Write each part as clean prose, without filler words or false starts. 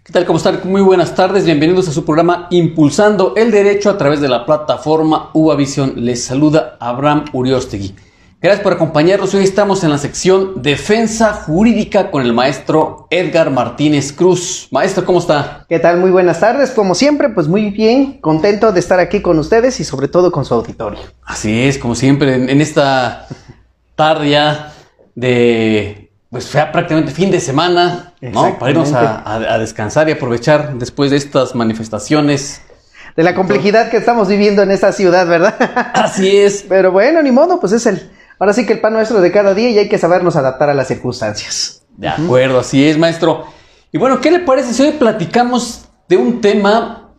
¿Qué tal? ¿Cómo están? Muy buenas tardes. Bienvenidos a su programa Impulsando el Derecho a través de la plataforma UVaVision. Les saluda Abraham Uriostegui. Gracias por acompañarnos. Hoy estamos en la sección Defensa Jurídica con el maestro Edgar Martínez Cruz. Maestro, ¿cómo está? ¿Qué tal? Muy buenas tardes. Como siempre, pues muy bien, contento de estar aquí con ustedes y sobre todo con su auditorio. Así es, como siempre, en esta tarde ya de... Pues fue prácticamente fin de semana, ¿no? Para irnos a descansar y aprovechar después de estas manifestaciones. De la complejidad que estamos viviendo en esta ciudad, ¿verdad? Así es. Pero bueno, ni modo, pues ahora sí que el pan nuestro de cada día y hay que sabernos adaptar a las circunstancias. De acuerdo, así es, maestro. Y bueno, ¿qué le parece si hoy platicamos de un tema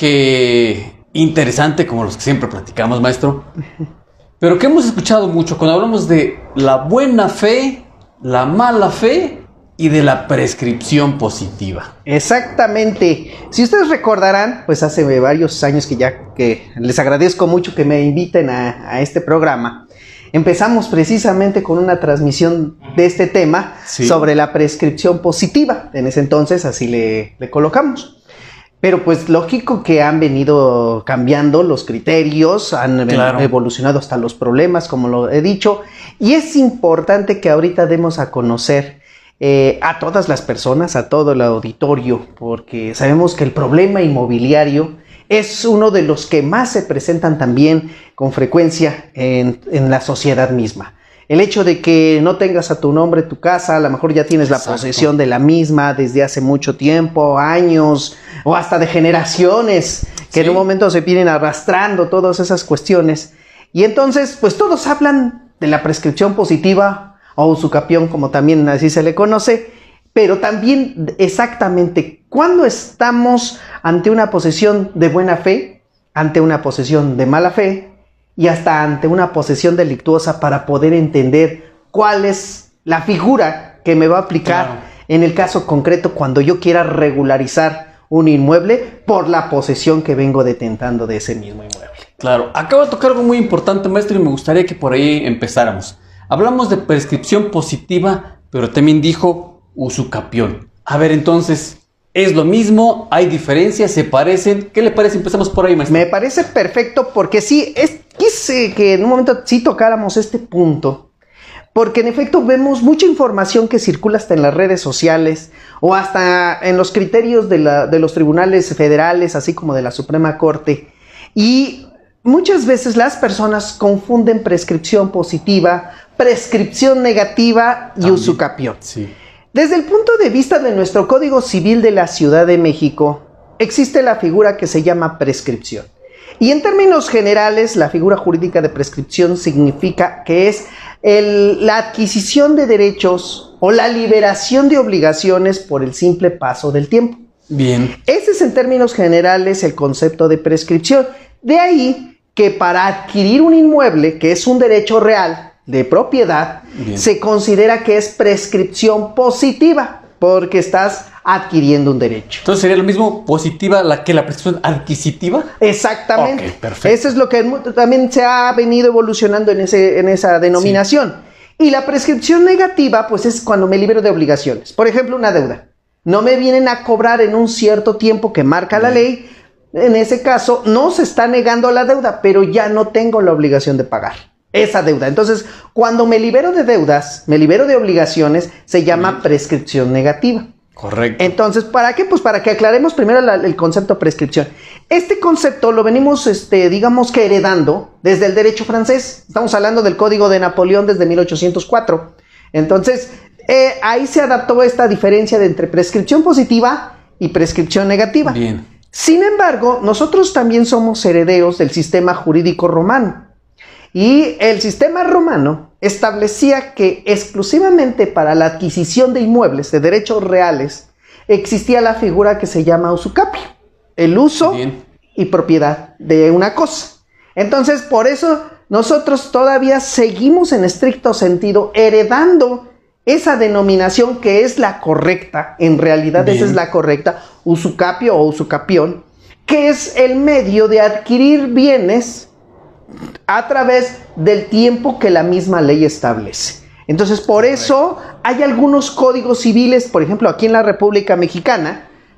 interesante, como los que siempre platicamos, maestro? Pero que hemos escuchado mucho cuando hablamos de la buena fe, la mala fe y de la prescripción positiva. Exactamente. Si ustedes recordarán, pues hace varios años que les agradezco mucho que me inviten a este programa. Empezamos precisamente con una transmisión de este tema sobre la prescripción positiva. En ese entonces así le colocamos. Pero pues lógico que han venido cambiando los criterios, han evolucionado hasta los problemas, como lo he dicho, y es importante que ahorita demos a conocer a todas las personas, a todo el auditorio, porque sabemos que el problema inmobiliario es uno de los que más se presentan también con frecuencia en la sociedad misma. El hecho de que no tengas a tu nombre tu casa, a lo mejor ya tienes la posesión de la misma desde hace mucho tiempo, años, o hasta de generaciones, que en un momento se vienen arrastrando todas esas cuestiones. Y entonces, pues todos hablan de la prescripción positiva, o usucapión, como también así se le conoce, pero también exactamente cuándo estamos ante una posesión de buena fe, ante una posesión de mala fe, y hasta ante una posesión delictuosa para poder entender cuál es la figura que me va a aplicar en el caso concreto cuando yo quiera regularizar un inmueble por la posesión que vengo detentando de ese mismo inmueble. Claro, acaba de tocar algo muy importante, maestro, y me gustaría que por ahí empezáramos. Hablamos de prescripción positiva, pero también dijo usucapión. A ver, entonces, ¿es lo mismo? ¿Hay diferencias? ¿Se parecen? ¿Qué le parece? Empezamos por ahí, maestro. Me parece perfecto porque sí, quise que en un momento sí tocáramos este punto, porque en efecto vemos mucha información que circula hasta en las redes sociales o hasta en los criterios de los tribunales federales, así como de la Suprema Corte, y muchas veces las personas confunden prescripción positiva, prescripción negativa y usucapión. Sí. Desde el punto de vista de nuestro Código Civil de la Ciudad de México, existe la figura que se llama prescripción. Y en términos generales, la figura jurídica de prescripción significa que es la adquisición de derechos o la liberación de obligaciones por el simple paso del tiempo. Bien. Ese es en términos generales el concepto de prescripción. De ahí que para adquirir un inmueble, que es un derecho real de propiedad, se considera que es prescripción positiva, porque estás adquiriendo un derecho. Entonces, ¿sería lo mismo positiva que la prescripción adquisitiva? Exactamente. Ok, perfecto. Eso es lo que también se ha venido evolucionando en esa denominación. Sí. Y la prescripción negativa, pues es cuando me libero de obligaciones. Por ejemplo, una deuda. No me vienen a cobrar en un cierto tiempo que marca la ley. En ese caso, no se está negando la deuda, pero ya no tengo la obligación de pagar esa deuda. Entonces, cuando me libero de deudas, me libero de obligaciones, se llama prescripción negativa. Correcto. Entonces, ¿para qué? Pues para que aclaremos primero el concepto prescripción. Este concepto lo venimos, digamos que heredando desde el derecho francés. Estamos hablando del Código de Napoleón desde 1804. Entonces, ahí se adaptó esta diferencia entre prescripción positiva y prescripción negativa. Bien. Sin embargo, nosotros también somos herederos del sistema jurídico romano. Y el sistema romano establecía que exclusivamente para la adquisición de inmuebles, de derechos reales, existía la figura que se llama usucapio, el uso y propiedad de una cosa. Entonces, por eso nosotros todavía seguimos en estricto sentido heredando esa denominación que es la correcta, en realidad esa es la correcta, usucapio o usucapión, que es el medio de adquirir bienes a través del tiempo que la misma ley establece. Entonces, por eso hay algunos códigos civiles, por ejemplo, aquí en la República Mexicana,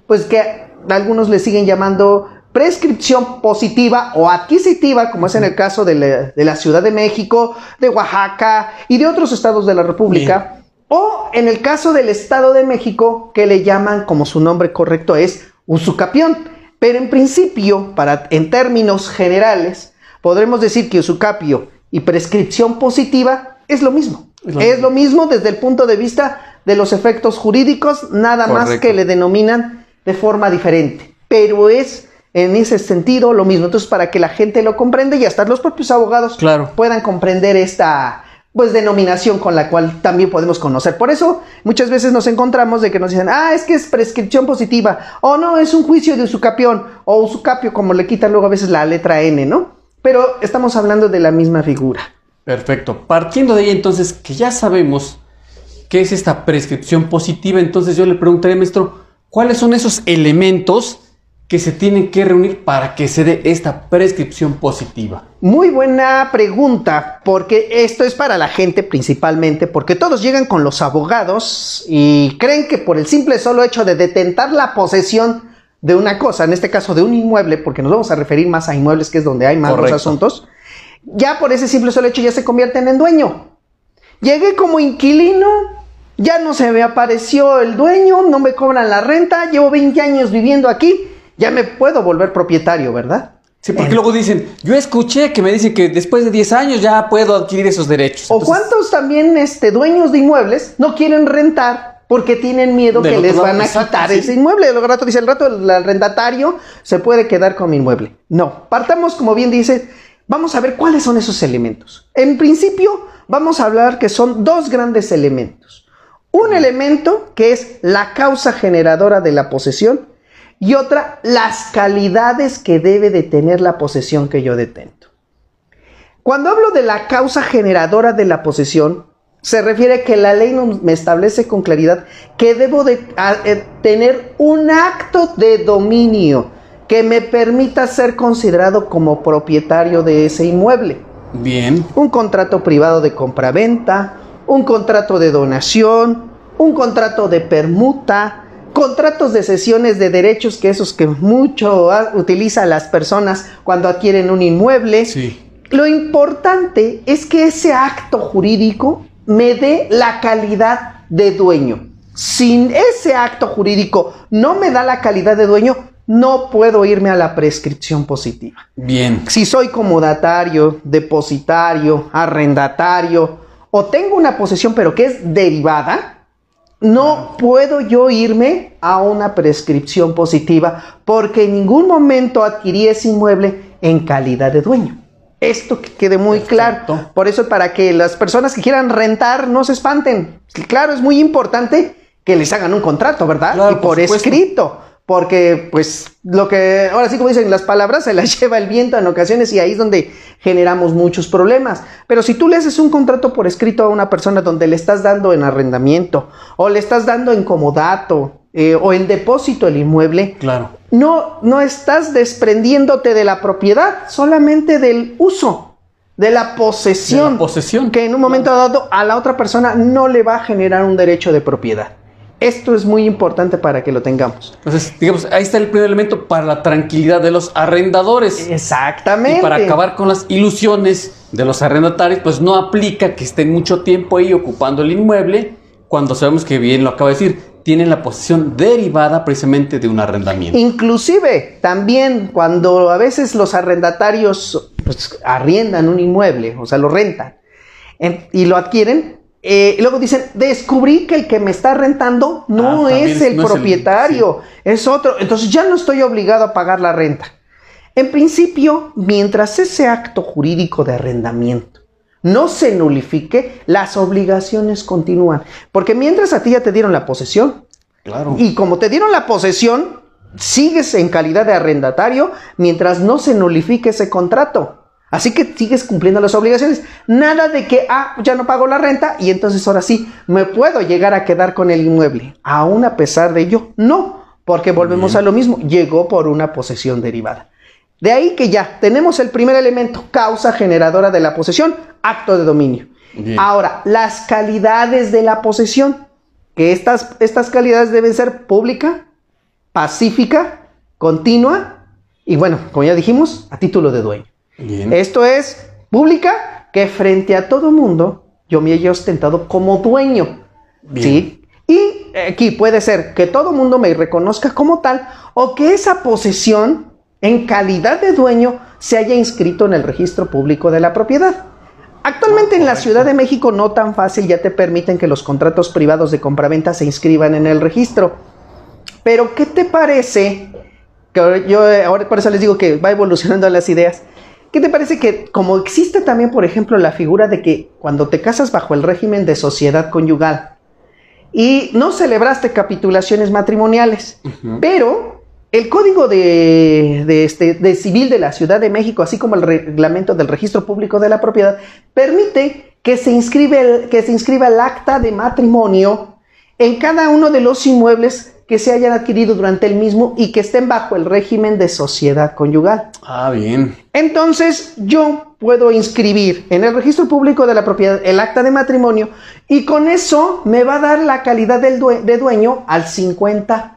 pues que algunos le siguen llamando prescripción positiva o adquisitiva, como es en el caso de la Ciudad de México, de Oaxaca y de otros estados de la República. Bien. O en el caso del Estado de México, que le llaman, como su nombre correcto es, usucapión. Pero en principio, en términos generales, podremos decir que usucapio y prescripción positiva es lo mismo. Es lo mismo desde el punto de vista de los efectos jurídicos, nada más que le denominan de forma diferente. Pero es en ese sentido lo mismo. Entonces, para que la gente lo comprenda y hasta los propios abogados puedan comprender esta denominación con la cual también podemos conocer. Por eso muchas veces nos encontramos de que nos dicen, es que es prescripción positiva, o no, es un juicio de usucapión, o usucapio, como le quitan luego a veces la letra N, ¿no? Pero estamos hablando de la misma figura. Perfecto. Partiendo de ahí, entonces, que ya sabemos qué es esta prescripción positiva, entonces yo le preguntaré, maestro, ¿cuáles son esos elementos que se tienen que reunir para que se dé esta prescripción positiva? Muy buena pregunta, porque esto es para la gente principalmente, porque todos llegan con los abogados y creen que por el simple solo hecho de detentar la posesión de una cosa, en este caso de un inmueble, porque nos vamos a referir más a inmuebles, que es donde hay más los asuntos, ya por ese simple solo hecho ya se convierten en dueño. Llegué como inquilino, ya no se me apareció el dueño, no me cobran la renta, llevo 20 años viviendo aquí, ya me puedo volver propietario, ¿verdad? Sí, porque luego dicen, yo escuché que me dicen que después de 10 años ya puedo adquirir esos derechos. O cuántos también dueños de inmuebles no quieren rentar porque tienen miedo que les van a quitar ese inmueble. El rato dice, el arrendatario se puede quedar con mi inmueble. No, partamos, como bien dice, vamos a ver cuáles son esos elementos. En principio, vamos a hablar que son dos grandes elementos. Un elemento que es la causa generadora de la posesión y otra, las calidades que debe de tener la posesión que yo detento. Cuando hablo de la causa generadora de la posesión, se refiere a que la ley me establece con claridad que debo de tener un acto de dominio que me permita ser considerado como propietario de ese inmueble. Bien. Un contrato privado de compraventa, un contrato de donación, un contrato de permuta, contratos de cesiones de derechos, que esos que mucho utilizan las personas cuando adquieren un inmueble. Sí. Lo importante es que ese acto jurídico me dé la calidad de dueño. Si ese acto jurídico no me da la calidad de dueño, no puedo irme a la prescripción positiva. Bien. Si soy comodatario, depositario, arrendatario, o tengo una posesión pero que es derivada, no puedo yo irme a una prescripción positiva porque en ningún momento adquirí ese inmueble en calidad de dueño. Esto que quede muy claro. Por eso, para que las personas que quieran rentar no se espanten. Claro, es muy importante que les hagan un contrato, ¿verdad? Claro, y por escrito. Porque, pues, lo que ahora sí, como dicen las palabras, se las lleva el viento en ocasiones y ahí es donde generamos muchos problemas. Pero si tú le haces un contrato por escrito a una persona donde le estás dando en arrendamiento o le estás dando en comodato o en depósito el inmueble, claro, no estás desprendiéndote de la propiedad, solamente del uso, de la posesión. De la posesión. Que en un momento dado a la otra persona no le va a generar un derecho de propiedad. Esto es muy importante para que lo tengamos. Entonces, digamos, ahí está el primer elemento para la tranquilidad de los arrendadores. Exactamente. Y para acabar con las ilusiones de los arrendatarios, pues no aplica que estén mucho tiempo ahí ocupando el inmueble, cuando sabemos que, bien lo acaba de decir, tienen la posesión derivada precisamente de un arrendamiento. Inclusive, también cuando a veces los arrendatarios pues, arriendan un inmueble, o sea, lo rentan, y lo adquieren, luego dicen, descubrí que el que me está rentando no es el propietario, es otro. Entonces ya no estoy obligado a pagar la renta. En principio, mientras ese acto jurídico de arrendamiento no se nulifique, las obligaciones continúan. Porque mientras a ti ya te dieron la posesión, claro, y como te dieron la posesión, sigues en calidad de arrendatario mientras no se nulifique ese contrato. Así que sigues cumpliendo las obligaciones. Nada de que, ya no pago la renta y entonces ahora sí me puedo llegar a quedar con el inmueble. Aún a pesar de ello, no, porque volvemos a lo mismo. Llegó por una posesión derivada. De ahí que ya tenemos el primer elemento, causa generadora de la posesión, acto de dominio. Bien. Ahora, las calidades de la posesión, que estas calidades deben ser pública, pacífica, continua y bueno, como ya dijimos, a título de dueño. Bien. Esto es pública, que frente a todo mundo yo me haya ostentado como dueño. Bien. ¿Sí? Y aquí puede ser que todo mundo me reconozca como tal o que esa posesión en calidad de dueño se haya inscrito en el registro público de la propiedad. Actualmente en la Ciudad de México no tan fácil ya te permiten que los contratos privados de compraventa se inscriban en el registro. Pero ¿qué te parece? Que yo ahora por eso les digo que va evolucionando las ideas. ¿Qué te parece que como existe también, por ejemplo, la figura de que cuando te casas bajo el régimen de sociedad conyugal y no celebraste capitulaciones matrimoniales, pero el Código de Civil de la Ciudad de México, así como el reglamento del Registro Público de la Propiedad, permite que se inscriba el acta de matrimonio en cada uno de los inmuebles que se hayan adquirido durante el mismo y que estén bajo el régimen de sociedad conyugal. Ah, bien. Entonces, yo puedo inscribir en el Registro Público de la Propiedad el acta de matrimonio y con eso me va a dar la calidad de dueño al 50%.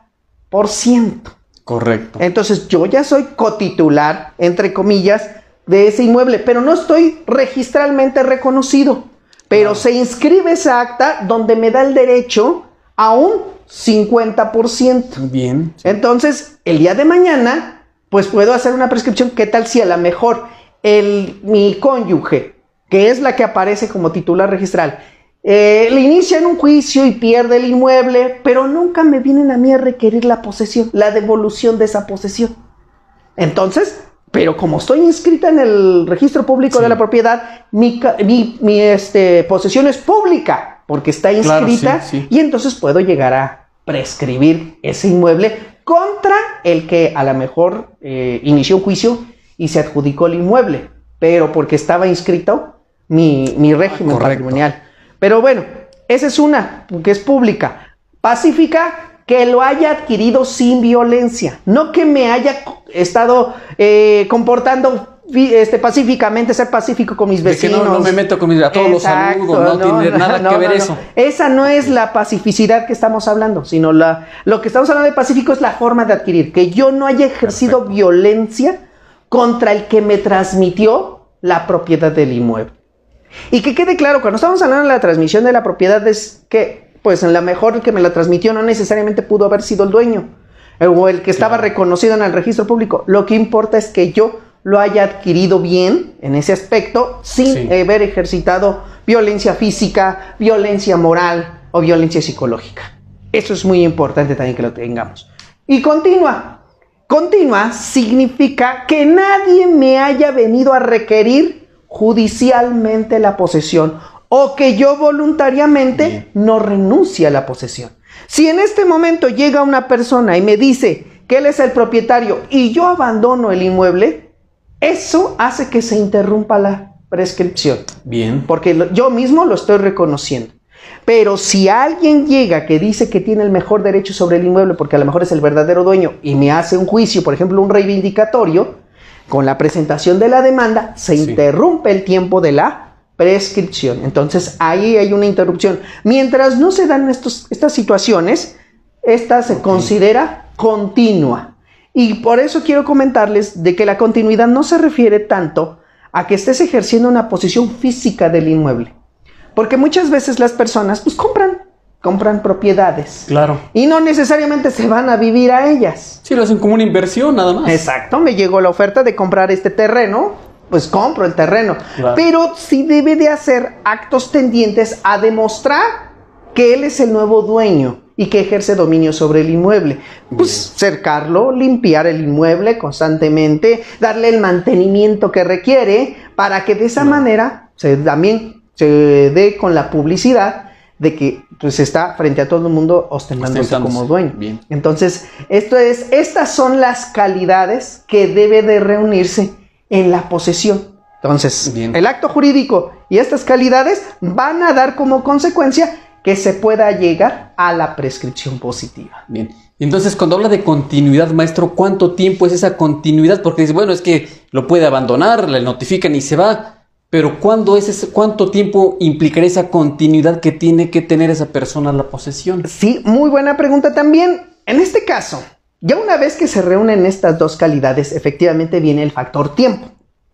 Correcto. Entonces, yo ya soy cotitular, entre comillas, de ese inmueble, pero no estoy registralmente reconocido. Pero se inscribe esa acta donde me da el derecho a un 50%. Bien. Entonces, el día de mañana, pues puedo hacer una prescripción. ¿Qué tal si a lo mejor mi cónyuge, que es la que aparece como titular registral, le inician un juicio y pierde el inmueble, pero nunca me vienen a mí a requerir la posesión, la devolución de esa posesión? Entonces, pero como estoy inscrita en el registro público de la propiedad, mi posesión es pública, porque está inscrita, y entonces puedo llegar a prescribir ese inmueble contra el que a lo mejor inició un juicio y se adjudicó el inmueble, pero porque estaba inscrito mi régimen patrimonial. Pero bueno, esa es una, porque es pública. Pacífica, que lo haya adquirido sin violencia, no que me haya estado comportando pacíficamente, ser pacífico con mis vecinos. De que no me meto con a todos los saludos, no tiene nada que ver eso. Esa no es la pacificidad que estamos hablando, sino lo que estamos hablando de pacífico es la forma de adquirir, que yo no haya ejercido violencia contra el que me transmitió la propiedad del inmueble. Y que quede claro, cuando estamos hablando de la transmisión de la propiedad, es que, pues, en la mejor que me la transmitió no necesariamente pudo haber sido el dueño o el que estaba reconocido en el registro público. Lo que importa es que yo lo haya adquirido bien en ese aspecto, sin haber ejercitado violencia física, violencia moral o violencia psicológica. Eso es muy importante también que lo tengamos. Y continua. Continua significa que nadie me haya venido a requerir judicialmente la posesión o que yo voluntariamente no renuncie a la posesión. Si en este momento llega una persona y me dice que él es el propietario y yo abandono el inmueble, eso hace que se interrumpa la prescripción. Bien. Porque yo mismo lo estoy reconociendo. Pero si alguien llega que dice que tiene el mejor derecho sobre el inmueble porque a lo mejor es el verdadero dueño y me hace un juicio, por ejemplo un reivindicatorio, con la presentación de la demanda se interrumpe el tiempo de la prescripción. Entonces ahí hay una interrupción. Mientras no se dan estas situaciones, esta se considera continua. Y por eso quiero comentarles de que la continuidad no se refiere tanto a que estés ejerciendo una posición física del inmueble. Porque muchas veces las personas pues compran propiedades. Claro. Y no necesariamente se van a vivir a ellas. Sí, lo hacen como una inversión nada más. Exacto, me llegó la oferta de comprar este terreno, pues compro el terreno. Claro. Pero sí debe de hacer actos tendientes a demostrar que él es el nuevo dueño y que ejerce dominio sobre el inmueble. Pues cercarlo, limpiar el inmueble constantemente, darle el mantenimiento que requiere para que de esa manera también se dé con la publicidad de que pues está frente a todo el mundo ostentándose como dueño. Bien. Entonces, estas son las calidades que debe de reunirse en la posesión. Entonces, el acto jurídico y estas calidades van a dar como consecuencia que se pueda llegar a la prescripción positiva. Bien. Entonces, cuando habla de continuidad, maestro, ¿cuánto tiempo es esa continuidad? Porque dice, bueno, es que lo puede abandonar, le notifican y se va. Pero ¿cuánto tiempo implicaría esa continuidad que tiene que tener esa persona la posesión? Sí, muy buena pregunta también. En este caso, Ya una vez que se reúnen estas dos calidades, efectivamente viene el factor tiempo.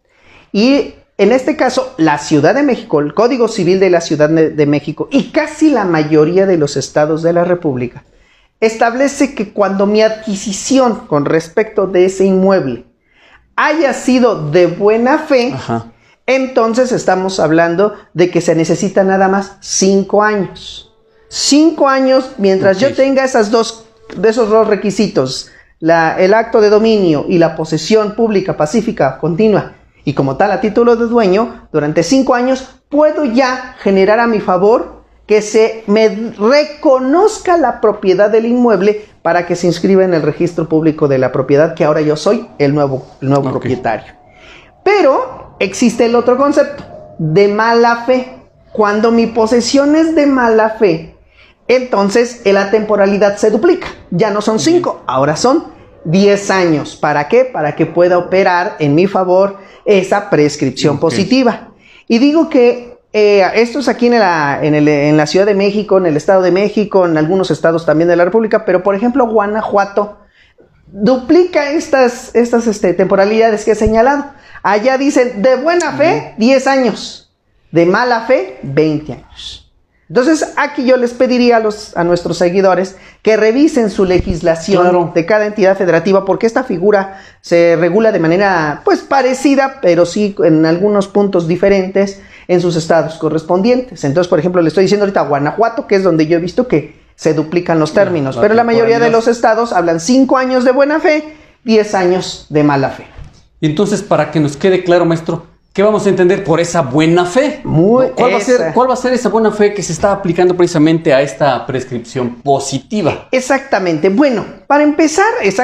Y en este caso, la Ciudad de México, el Código Civil de la Ciudad de México y casi la mayoría de los estados de la República establece que cuando mi adquisición con respecto de ese inmueble haya sido de buena fe, entonces estamos hablando de que se necesita nada más 5 años. 5 años mientras yo tenga esos dos requisitos, el acto de dominio y la posesión pública, pacífica, continua, y como tal a título de dueño, durante 5 años puedo ya generar a mi favor que se me reconozca la propiedad del inmueble para que se inscriba en el registro público de la propiedad, que ahora yo soy el nuevo propietario. Pero existe el otro concepto, de mala fe. Cuando mi posesión es de mala fe, entonces la temporalidad se duplica. Ya no son 5, ahora son 10 años. ¿Para qué? Para que pueda operar en mi favor esa prescripción positiva. Y digo que esto es aquí en la Ciudad de México, en el Estado de México, en algunos estados también de la República, pero por ejemplo Guanajuato duplica estas temporalidades que he señalado. Allá dicen de buena fe 10 años, de mala fe 20 años. Entonces aquí yo les pediría a nuestros seguidores que revisen su legislación de cada entidad federativa, porque esta figura se regula de manera pues parecida, pero sí en algunos puntos diferentes en sus estados correspondientes. Entonces, por ejemplo, le estoy diciendo ahorita Guanajuato, que es donde yo he visto que se duplican los términos, pero la mayoría de los estados hablan 5 años de buena fe, 10 años de mala fe. Y entonces, para que nos quede claro, maestro, ¿qué vamos a entender por esa buena fe? ¿Cuál va a ser esa buena fe que se está aplicando precisamente a esta prescripción positiva? Exactamente. Bueno, para empezar,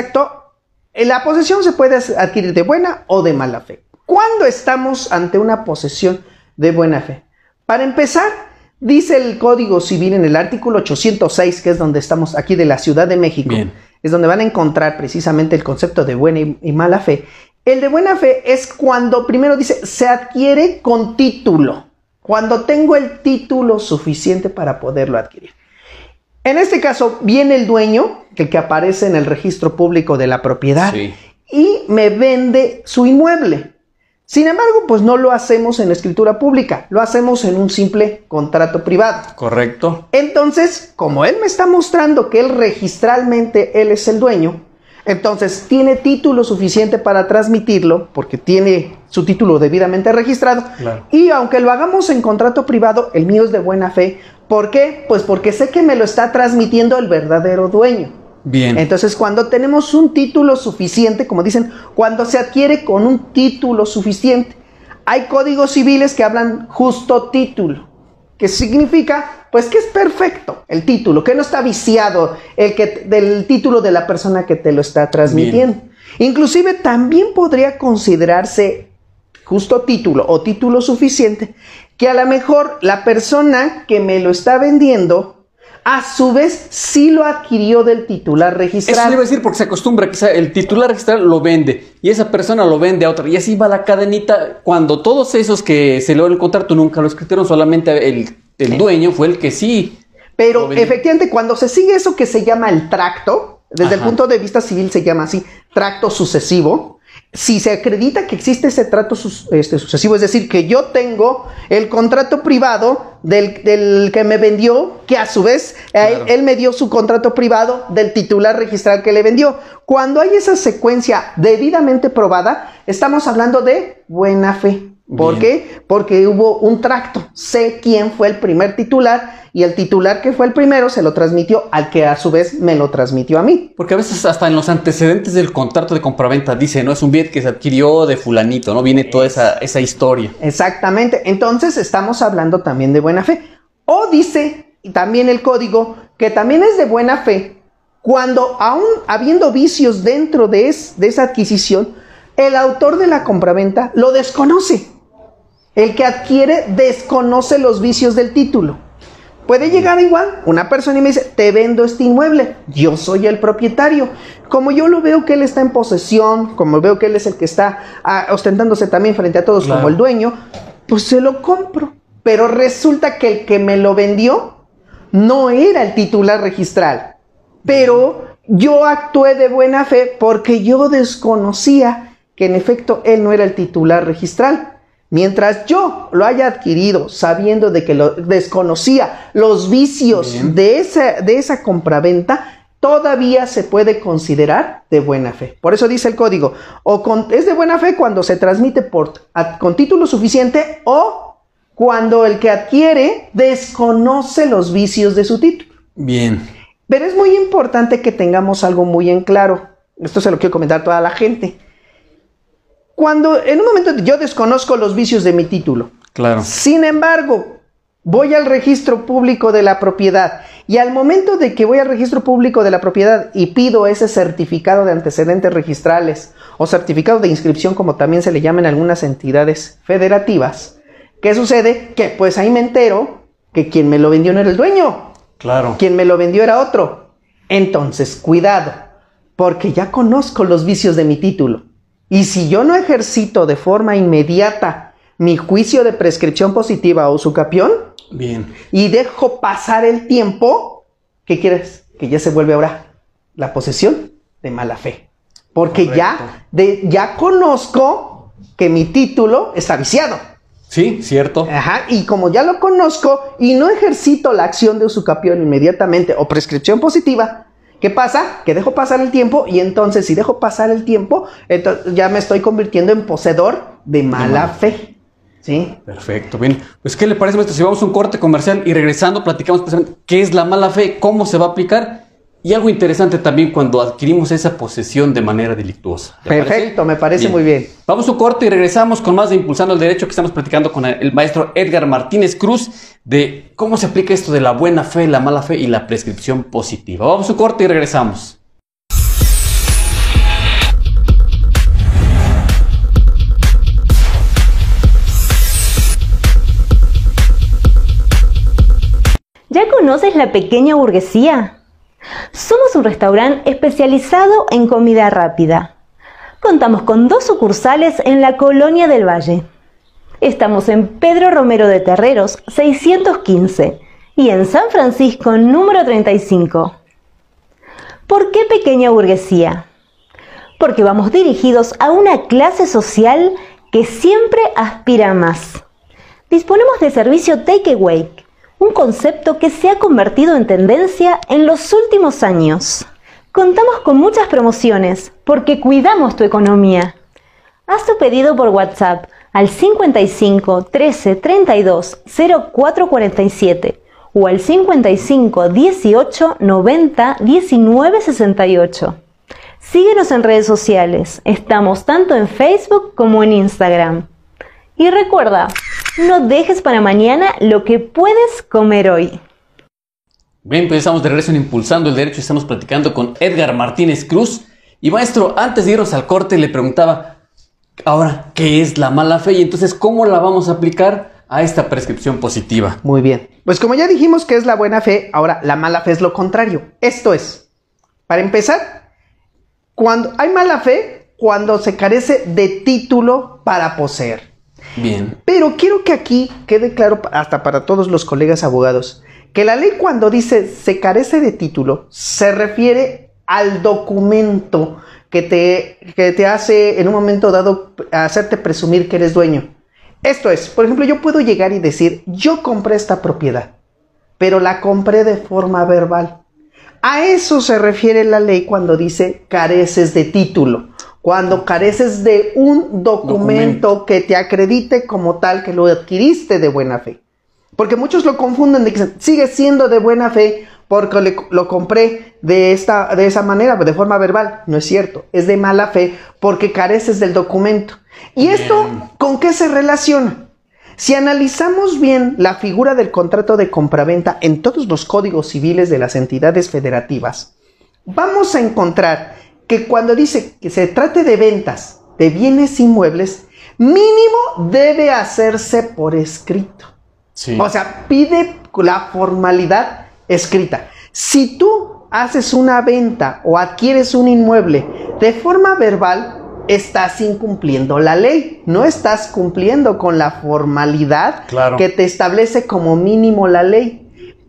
la posesión se puede adquirir de buena o de mala fe. ¿Cuándo estamos ante una posesión de buena fe? Para empezar, dice el Código Civil en el artículo 806, que es donde estamos aquí de la Ciudad de México, es donde van a encontrar precisamente el concepto de buena y mala fe. El de buena fe es cuando, primero dice, se adquiere con título, cuando tengo el título suficiente para poderlo adquirir. En este caso, viene el dueño, el que aparece en el registro público de la propiedad, y me vende su inmueble. Sin embargo, pues no lo hacemos en escritura pública, lo hacemos en un simple contrato privado. Correcto. Entonces, como él me está mostrando que él registralmente él es el dueño, entonces tiene título suficiente para transmitirlo, porque tiene su título debidamente registrado. Y aunque lo hagamos en contrato privado, el mío es de buena fe. ¿Por qué? Pues porque sé que me lo está transmitiendo el verdadero dueño. Bien. Entonces, cuando tenemos un título suficiente, como dicen, cuando se adquiere con un título suficiente, hay códigos civiles que hablan justo título, que significa pues que es perfecto el título, que no está viciado del título de la persona que te lo está transmitiendo. Inclusive también podría considerarse justo título o título suficiente que a lo mejor la persona que me lo está vendiendo a su vez sí lo adquirió del titular registral. Eso le iba a decir, porque se acostumbra que el titular registral lo vende y esa persona lo vende a otra, y así va la cadenita. Cuando todos esos que se leo el contrato nunca lo escribieron, solamente el dueño fue el que sí. Pero efectivamente, cuando se sigue eso que se llama el tracto, desde el punto de vista civil se llama así, tracto sucesivo. Si se acredita que existe ese trato sucesivo, es decir, que yo tengo el contrato privado del que me vendió, que a su vez él me dio su contrato privado del titular registral que le vendió. Cuando hay esa secuencia debidamente probada, estamos hablando de buena fe. ¿Por qué? Porque hubo un tracto. Sé quién fue el primer titular y el titular que fue el primero se lo transmitió al que a su vez me lo transmitió a mí. Porque a veces hasta en los antecedentes del contrato de compraventa dice, no es un bien que se adquirió de fulanito, ¿no? Viene toda esa historia. Exactamente. Entonces estamos hablando también de buena fe. O dice también el código que también es de buena fe cuando aún habiendo vicios dentro de esa adquisición, el autor de la compraventa lo desconoce. El que adquiere desconoce los vicios del título. Puede llegar igual una persona y me dice, te vendo este inmueble, yo soy el propietario. Como yo lo veo que él está en posesión, como veo que él es el que está ostentándose también frente a todos como el dueño, pues se lo compro. Pero resulta que el que me lo vendió no era el titular registral, pero yo actué de buena fe porque yo desconocía que en efecto él no era el titular registral. Mientras yo lo haya adquirido sabiendo de que desconocía los vicios de esa compraventa, todavía se puede considerar de buena fe. Por eso dice el código, es de buena fe cuando se transmite con título suficiente o cuando el que adquiere desconoce los vicios de su título. Bien. Pero es muy importante que tengamos algo muy en claro. Esto se lo quiero comentar a toda la gente. Cuando en un momento yo desconozco los vicios de mi título, claro. Sin embargo, voy al registro público de la propiedad y al momento de que voy al registro público de la propiedad y pido ese certificado de antecedentes registrales o certificado de inscripción, como también se le llama en algunas entidades federativas, ¿qué sucede? Que pues ahí me entero que quien me lo vendió no era el dueño. Claro. Quien me lo vendió era otro. Entonces, cuidado, porque ya conozco los vicios de mi título. Y si yo no ejercito de forma inmediata mi juicio de prescripción positiva o usucapión, bien, y dejo pasar el tiempo, ¿qué quieres? Que ya se vuelve ahora la posesión de mala fe. Porque ya conozco que mi título está viciado. Sí, cierto. Ajá, y como ya lo conozco y no ejercito la acción de usucapión inmediatamente o prescripción positiva, ¿qué pasa? Que dejo pasar el tiempo y entonces si dejo pasar el tiempo, entonces ya me estoy convirtiendo en poseedor de mala fe. ¿Sí? Perfecto, bien. Pues, ¿qué le parece, maestro? Si vamos a un corte comercial y regresando platicamos precisamente qué es la mala fe, cómo se va a aplicar y algo interesante también cuando adquirimos esa posesión de manera delictuosa. Perfecto, me parece muy bien. Vamos a un corte y regresamos con más de Impulsando el Derecho, que estamos platicando con el maestro Edgar Martínez Cruz de cómo se aplica esto de la buena fe, la mala fe y la prescripción positiva. Vamos a un corte y regresamos. ¿Ya conoces La Pequeña Burguesía? Somos un restaurante especializado en comida rápida. Contamos con 2 sucursales en la Colonia del Valle. Estamos en Pedro Romero de Terreros, 615, y en San Francisco, número 35. ¿Por qué pequeña burguesía? Porque vamos dirigidos a una clase social que siempre aspira a más. Disponemos de servicio takeaway, un concepto que se ha convertido en tendencia en los últimos años. Contamos con muchas promociones porque cuidamos tu economía. Haz tu pedido por WhatsApp al 55 13 32 04 47 o al 55 18 90 19 68. Síguenos en redes sociales. Estamos tanto en Facebook como en Instagram. Y recuerda, no dejes para mañana lo que puedes comer hoy. Bien, pues estamos de regreso en Impulsando el Derecho y estamos platicando con Edgar Martínez Cruz. Y maestro, antes de irnos al corte le preguntaba, ahora, ¿qué es la mala fe? Y entonces, ¿cómo la vamos a aplicar a esta prescripción positiva? Muy bien. Pues como ya dijimos que es la buena fe, ahora la mala fe es lo contrario. Esto es, para empezar, cuando hay mala fe, cuando se carece de título para poseer. Bien. Pero quiero que aquí quede claro, hasta para todos los colegas abogados, que la ley cuando dice se carece de título, se refiere al documento que te hace en un momento dado hacerte presumir que eres dueño. Esto es, por ejemplo, yo puedo llegar y decir, yo compré esta propiedad, pero la compré de forma verbal. A eso se refiere la ley cuando dice careces de título. Cuando careces de un documento que te acredite como tal que lo adquiriste de buena fe. Porque muchos lo confunden de que sigue siendo de buena fe porque lo compré de esa manera, de forma verbal. No es cierto, es de mala fe porque careces del documento. ¿Y esto con qué se relaciona? Si analizamos bien la figura del contrato de compraventa en todos los códigos civiles de las entidades federativas, vamos a encontrar que cuando dice que se trate de ventas de bienes inmuebles, mínimo debe hacerse por escrito. Sí. O sea, pide la formalidad escrita. Si tú haces una venta o adquieres un inmueble de forma verbal, estás incumpliendo la ley. No estás cumpliendo con la formalidad que te establece como mínimo la ley.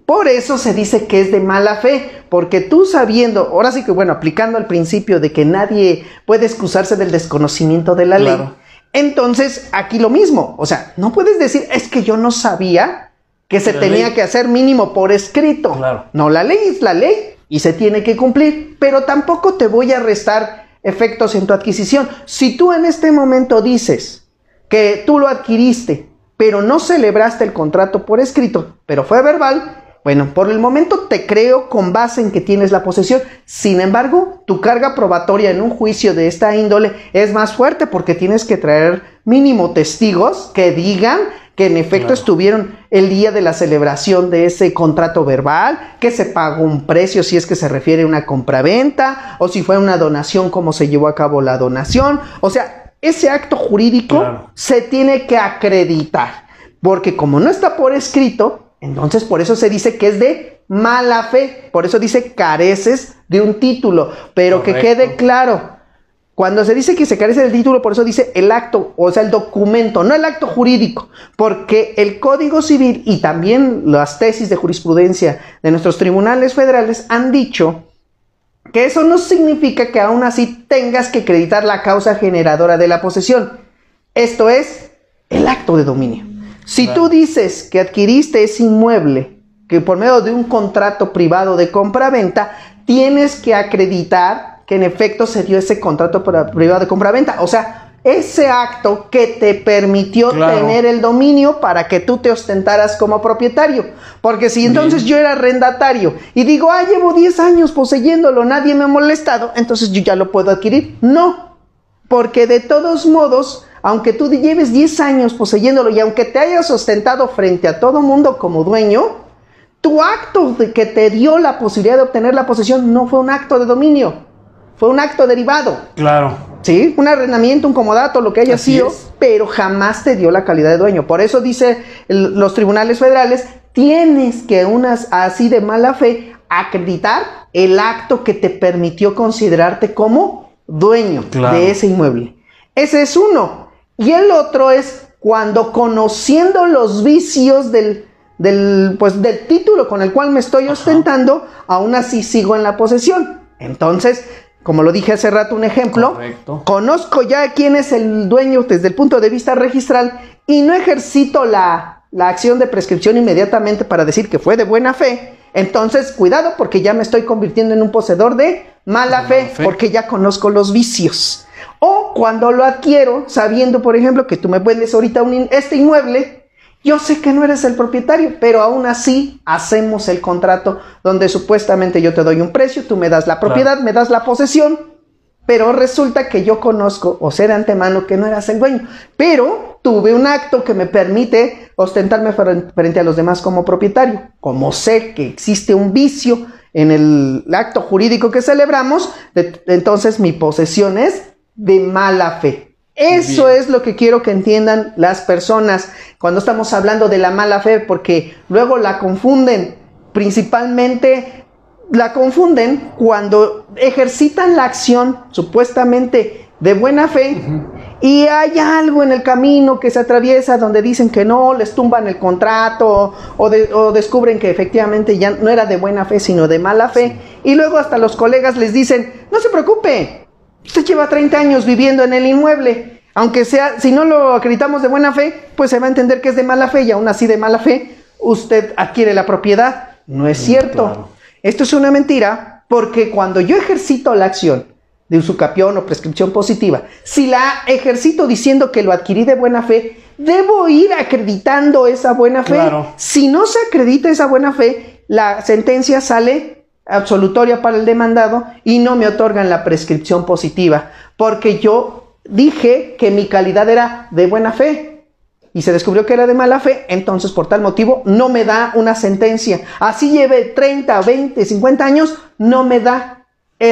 Por eso se dice que es de mala fe, porque tú sabiendo, ahora sí que bueno, aplicando el principio de que nadie puede excusarse del desconocimiento de la ley, entonces aquí lo mismo, o sea, no puedes decir, es que yo no sabía que se tenía que hacer mínimo por escrito. Claro. No, la ley es la ley y se tiene que cumplir, pero tampoco te voy a restar efectos en tu adquisición. Si tú en este momento dices que tú lo adquiriste, pero no celebraste el contrato por escrito, pero fue verbal, bueno, por el momento te creo con base en que tienes la posesión. Sin embargo, tu carga probatoria en un juicio de esta índole es más fuerte porque tienes que traer mínimo testigos que digan que en efecto estuvieron el día de la celebración de ese contrato verbal, que se pagó un precio si es que se refiere a una compraventa, o si fue una donación, cómo se llevó a cabo la donación. O sea, ese acto jurídico se tiene que acreditar, porque como no está por escrito, entonces por eso se dice que es de mala fe, por eso dice careces de un título, pero que quede claro. Cuando se dice que se carece del título, por eso dice el acto, o sea, el documento, no el acto jurídico, porque el Código Civil y también las tesis de jurisprudencia de nuestros tribunales federales han dicho que eso no significa que aún así tengas que acreditar la causa generadora de la posesión. Esto es el acto de dominio. Si tú dices que adquiriste ese inmueble, que por medio de un contrato privado de compra-venta, tienes que acreditar que en efecto se dio ese contrato privado de compra-venta. O sea, ese acto que te permitió tener el dominio para que tú te ostentaras como propietario. Porque si entonces yo era arrendatario y digo, llevo 10 años poseyéndolo, nadie me ha molestado, entonces yo ya lo puedo adquirir. No, porque de todos modos, aunque tú lleves 10 años poseyéndolo y aunque te hayas ostentado frente a todo mundo como dueño, tu acto de que te dio la posibilidad de obtener la posesión no fue un acto de dominio. Fue un acto derivado. Claro. Sí, un arrendamiento, un comodato, lo que haya sido, pero jamás te dio la calidad de dueño. Por eso dice los tribunales federales, tienes que así de mala fe acreditar el acto que te permitió considerarte como dueño de ese inmueble. Ese es uno. Y el otro es cuando conociendo los vicios del título con el cual me estoy ostentando, aún así sigo en la posesión. Entonces, como lo dije hace rato, un ejemplo, conozco ya quién es el dueño desde el punto de vista registral y no ejercito la acción de prescripción inmediatamente para decir que fue de buena fe. Entonces, cuidado, porque ya me estoy convirtiendo en un poseedor de mala fe, porque ya conozco los vicios. O cuando lo adquiero, sabiendo, por ejemplo, que tú me vendes ahorita este inmueble, yo sé que no eres el propietario, pero aún así hacemos el contrato donde supuestamente yo te doy un precio, tú me das la propiedad, me das la posesión, pero resulta que yo conozco o sé de antemano que no eras el dueño, pero tuve un acto que me permite ostentarme frente a los demás como propietario. Como sé que existe un vicio en el acto jurídico que celebramos, entonces mi posesión es de mala fe. Eso es lo que quiero que entiendan las personas cuando estamos hablando de la mala fe, porque luego la confunden, principalmente la confunden cuando ejercitan la acción supuestamente de buena fe y hay algo en el camino que se atraviesa donde dicen que no, les tumban el contrato o descubren que efectivamente ya no era de buena fe sino de mala fe y luego hasta los colegas les dicen, no se preocupe, usted lleva 30 años viviendo en el inmueble, aunque sea, si no lo acreditamos de buena fe, pues se va a entender que es de mala fe y aún así de mala fe usted adquiere la propiedad. No es cierto. Claro. Esto es una mentira porque cuando yo ejercito la acción de usucapión o prescripción positiva, si la ejercito diciendo que lo adquirí de buena fe, debo ir acreditando esa buena fe. Claro. Si no se acredita esa buena fe, la sentencia sale absolutoria para el demandado y no me otorgan la prescripción positiva porque yo dije que mi calidad era de buena fe y se descubrió que era de mala fe, entonces por tal motivo no me da una sentencia. Así lleve 30, 20, 50 años, no me da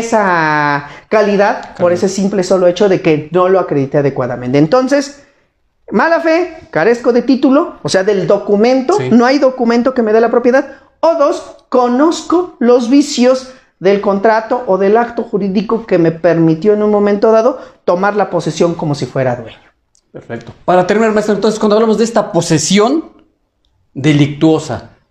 esa calidad por ese simple solo hecho de que no lo acredité adecuadamente. Entonces, mala fe, carezco de título, o sea, del documento, no hay documento que me dé la propiedad. O dos, conozco los vicios del contrato o del acto jurídico que me permitió en un momento dado tomar la posesión como si fuera dueño. Perfecto. Para terminar, maestro, entonces, cuando hablamos de esta posesión delictuosa,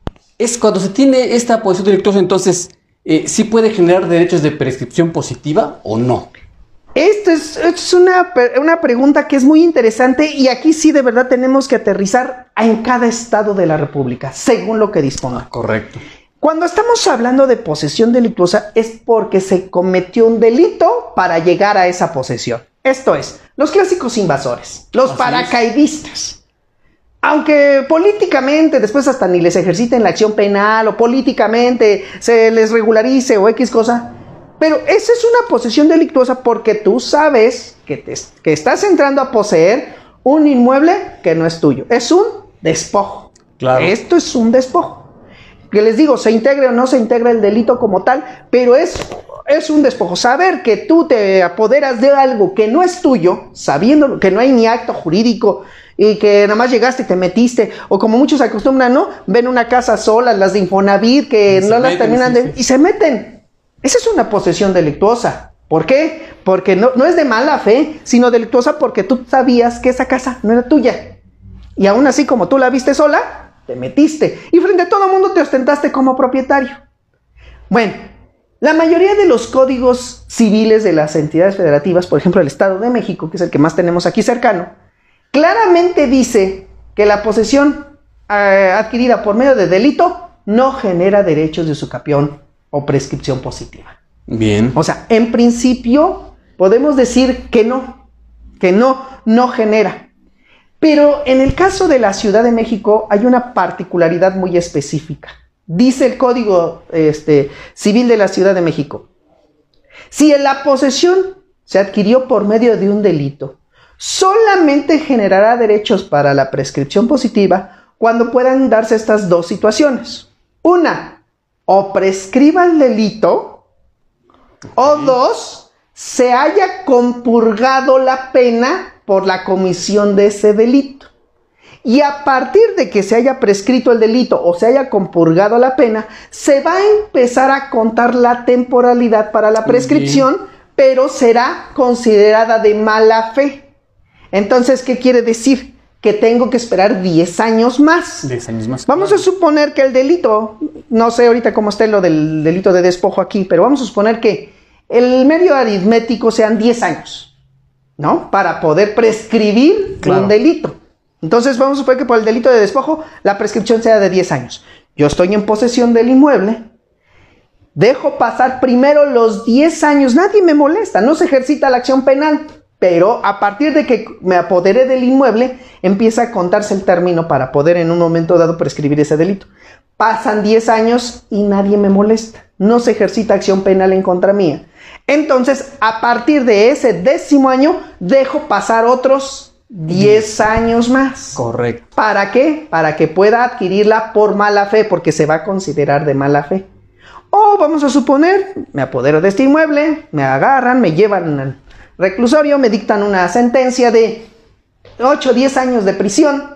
Es cuando se tiene esta posición delictuosa, entonces, ¿sí puede generar derechos de prescripción positiva o no? Esto es una pregunta que es muy interesante y aquí sí de verdad tenemos que aterrizar en cada estado de la República, según lo que disponga. Correcto. Cuando estamos hablando de posesión delictuosa es porque se cometió un delito para llegar a esa posesión. Esto es, los clásicos invasores, los paracaidistas. Aunque políticamente después hasta ni les ejerciten la acción penal o políticamente se les regularice o X cosa, pero esa es una posesión delictuosa porque tú sabes que estás entrando a poseer un inmueble que no es tuyo. Es un despojo. Claro. Esto es un despojo. Que les digo, se integre o no se integra el delito como tal, pero es un despojo. Saber que tú te apoderas de algo que no es tuyo, sabiendo que no hay ni acto jurídico y que nada más llegaste y te metiste, o como muchos acostumbran, ¿no? Ven una casa sola, las de Infonavit, que no las terminan de... y se meten. Esa es una posesión delictuosa. ¿Por qué? Porque no es de mala fe, sino delictuosa porque tú sabías que esa casa no era tuya. Y aún así, como tú la viste sola, te metiste y frente a todo el mundo te ostentaste como propietario. Bueno, la mayoría de los códigos civiles de las entidades federativas, por ejemplo el Estado de México, que es el que más tenemos aquí cercano, claramente dice que la posesión adquirida por medio de delito no genera derechos de usucapión o prescripción positiva. Bien. O sea, en principio podemos decir que no genera. Pero en el caso de la Ciudad de México hay una particularidad muy específica. Dice el Código Civil de la Ciudad de México: si la posesión se adquirió por medio de un delito, solamente generará derechos para la prescripción positiva cuando puedan darse estas dos situaciones. Una, o prescriba el delito, o dos, se haya compurgado la pena por la comisión de ese delito. Y a partir de que se haya prescrito el delito o se haya compurgado la pena, se va a empezar a contar la temporalidad para la prescripción, pero será considerada de mala fe. Entonces, ¿qué quiere decir? Que tengo que esperar 10 años más. 10 años más. Vamos a suponer que el delito, no sé ahorita cómo esté lo del delito de despojo aquí, pero vamos a suponer que el medio aritmético sean 10 años, ¿no? Para poder prescribir un delito. Entonces vamos a suponer que por el delito de despojo la prescripción sea de 10 años. Yo estoy en posesión del inmueble, dejo pasar primero los 10 años, nadie me molesta, no se ejercita la acción penal, pero a partir de que me apoderé del inmueble, empieza a contarse el término para poder en un momento dado prescribir ese delito. Pasan 10 años y nadie me molesta, no se ejercita acción penal en contra mía. Entonces, a partir de ese 10º año, dejo pasar otros 10 años más. Correcto. ¿Para qué? Para que pueda adquirirla por mala fe, porque se va a considerar de mala fe. O vamos a suponer, me apodero de este inmueble, me agarran, me llevan al reclusorio, me dictan una sentencia de 8 o 10 años de prisión,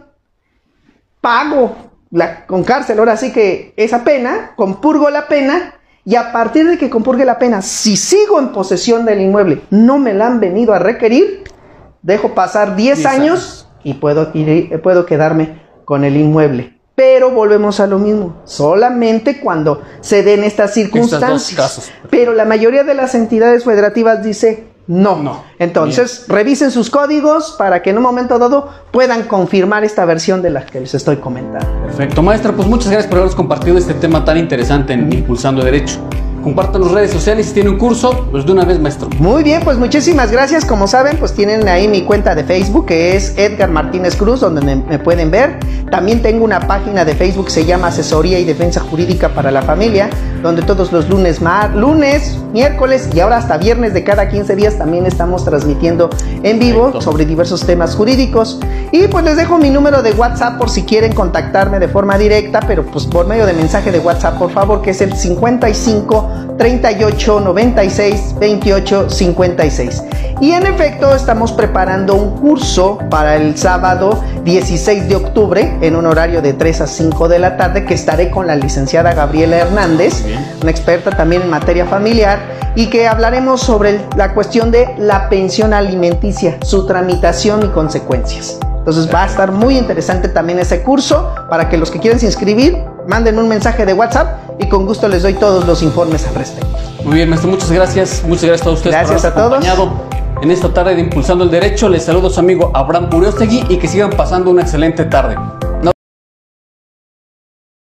pago con cárcel, ahora sí que esa pena, compurgo la pena, y a partir de que compurgue la pena, si sigo en posesión del inmueble, no me la han venido a requerir, dejo pasar 10 años y puedo quedarme con el inmueble. Pero volvemos a lo mismo, solamente cuando se den estas circunstancias. Estos 2 casos. Pero la mayoría de las entidades federativas dice no. Entonces, revisen sus códigos para que en un momento dado puedan confirmar esta versión de la que les estoy comentando. Perfecto, maestra, pues muchas gracias por habernos compartido este tema tan interesante en Impulsando Derecho. Compartan las redes sociales, si tienen un curso, pues de una vez, maestro. Muy bien, pues muchísimas gracias. Como saben, pues tienen ahí mi cuenta de Facebook, que es Edgar Martínez Cruz, donde me pueden ver. También tengo una página de Facebook que se llama Asesoría y Defensa Jurídica para la Familia, donde todos los lunes, miércoles y ahora hasta viernes de cada 15 días también estamos transmitiendo en vivo sobre diversos temas jurídicos. Y pues les dejo mi número de WhatsApp por si quieren contactarme de forma directa, pero pues por medio de mensaje de WhatsApp, por favor, que es el 55 38 96 28 56. Y en efecto estamos preparando un curso para el sábado 16 de octubre en un horario de 3 a 5 de la tarde, que estaré con la licenciada Gabriela Hernández, una experta también en materia familiar, y que hablaremos sobre la cuestión de la pensión alimenticia, su tramitación y consecuencias. Entonces va a estar muy interesante también ese curso para que los que quieran inscribir manden un mensaje de WhatsApp y con gusto les doy todos los informes al respecto. Muy bien, maestro, muchas gracias. Muchas gracias a todos ustedes Gracias por habernos acompañado en esta tarde de Impulsando el Derecho. Les saludo a su amigo Abraham Uriostegui y que sigan pasando una excelente tarde.